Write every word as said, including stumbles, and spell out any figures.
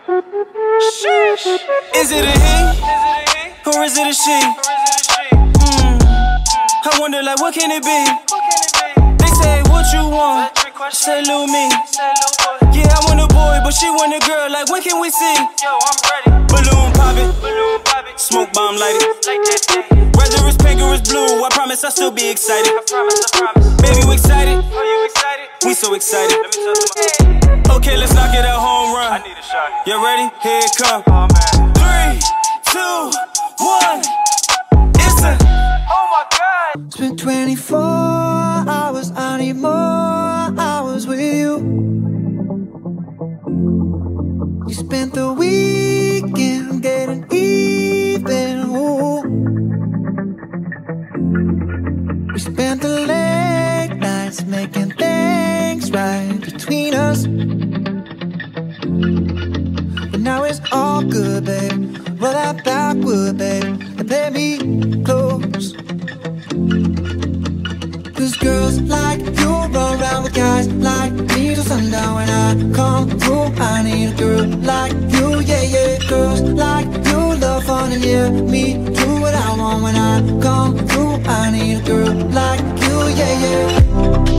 Is it a he, or is it a she? Mm. I wonder, like, what can it be? They say, what you want? I say, Lil me. Yeah, I want a boy, but she want a girl. Like, when can we see? Balloon poppin', smoke bomb light it. Whether it's pink or it's blue, I promise I'll still be excited. Baby, we excited? We so excited. Okay, let's knock it out, home run. You ready? Here it come. Three, two, one. It's a. Oh my God. It's been twenty-four hours. I need more hours with you. We spent the weekend getting even. Ooh. We spent the late nights making things right between us. But now it's all good, babe. Roll that backward, babe, and play me close. Cause girls like you run around with guys like me till sundown. When I come through, I need a girl like you, yeah, yeah. Girls like you love fun and yeah, me do what I want. When I come through, I need a girl like